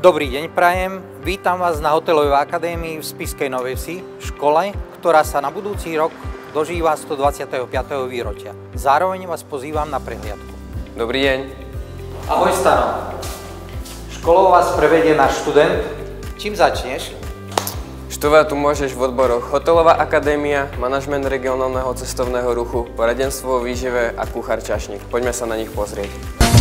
Dobrý deň prajem, vítam vás na Hotelovej akadémii v Spišskej Novej Vsi, škole, ktorá sa na budúci rok dožíva 125. výročia. Zároveň vás pozývam na prehliadku. Dobrý deň. Ahoj Stano. Školou vás prevedie náš študent. Čím začneš? Študovať tu môžeš v odboroch Hotelová akadémia, manažment regionálneho cestovného ruchu, poradenstvo o výžive a kuchár čašník. Poďme sa na nich pozrieť.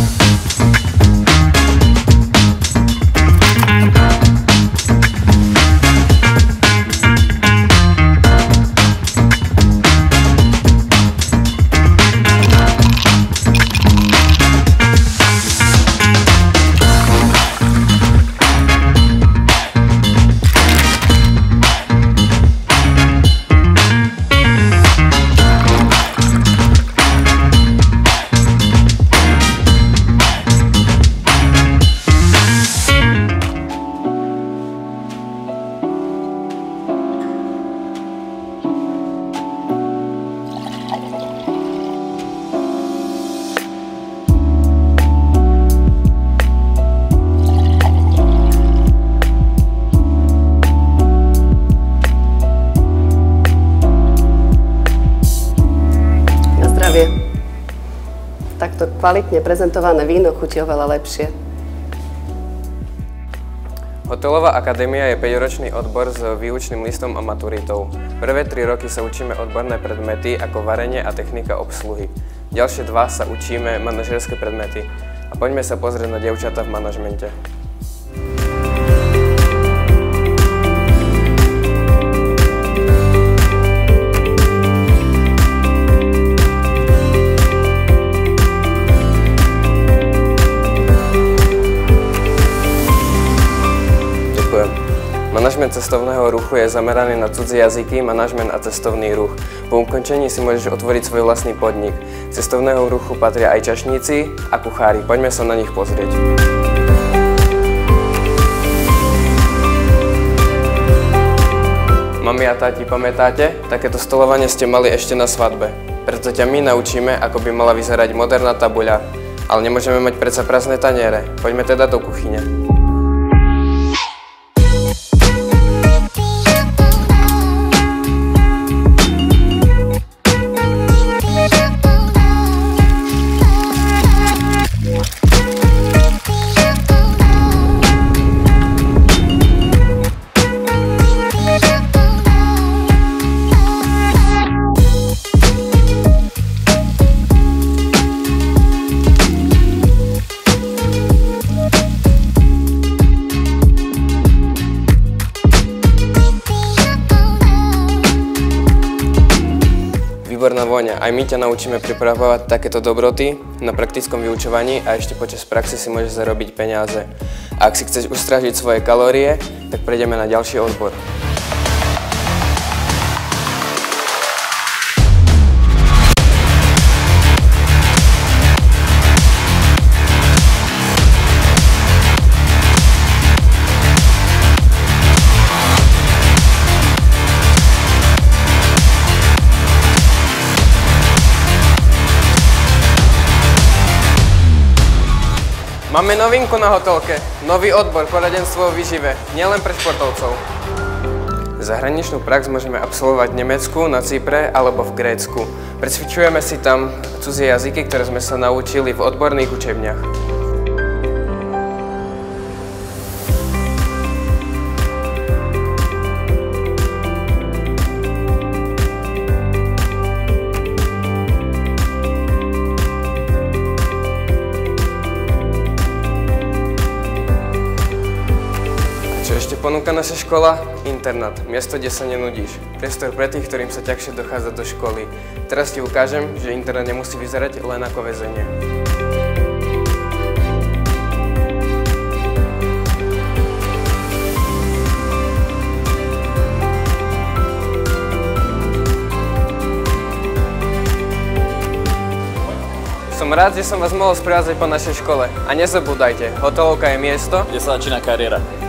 Takto kvalitne prezentované víno chutí oveľa lepšie. Hotelová akadémia je 5-ročný odbor s výučným listom a maturitou. Prvé 3 roky sa učíme odborné predmety ako varenie a technika obsluhy. Ďalšie 2 sa učíme manažerské predmety. A poďme sa pozrieť na dievčatá v manažmente. Manažment cestovného ruchu je zameraný na cudzie jazyky, manažment a cestovný ruch. Po ukončení si môžeš otvoriť svoj vlastný podnik. K cestovného ruchu patria aj čašníci a kuchári. Poďme sa na nich pozrieť. Mami a táti, pamätáte? Takéto stolovanie ste mali ešte na svadbe. Preto ťa my naučíme, ako by mala vyzerať moderná tabuľa. Ale nemôžeme mať predsa prázdne taniere. Poďme teda do kuchyne. Výborná vôňa. Aj my ťa naučíme pripravovať takéto dobroty na praktickom vyučovaní a ešte počas praxe si môžeš zarobiť peniaze. A ak si chceš ustrážiť svoje kalórie, tak prejdeme na ďalší odbor. Máme novinku na hotelke, nový odbor poradenstvo o výžive, nielen pre športovcov. Zahraničnú prax môžeme absolvovať v Nemecku, na Cypre alebo v Grécku. Precvičujeme si tam cudzie jazyky, ktoré sme sa naučili v odborných učebniach. Ponúka naša škola internát, miesto, kde sa nenudíš. Priestor pre tých, ktorým sa ťažšie dochádza do školy. Teraz ti ukážem, že internát nemusí vyzerať len ako väzenie. Som rád, že som vás mohol sprevádzať po našej škole. A nezabúdajte, hotelovka je miesto, kde sa začína kariéra.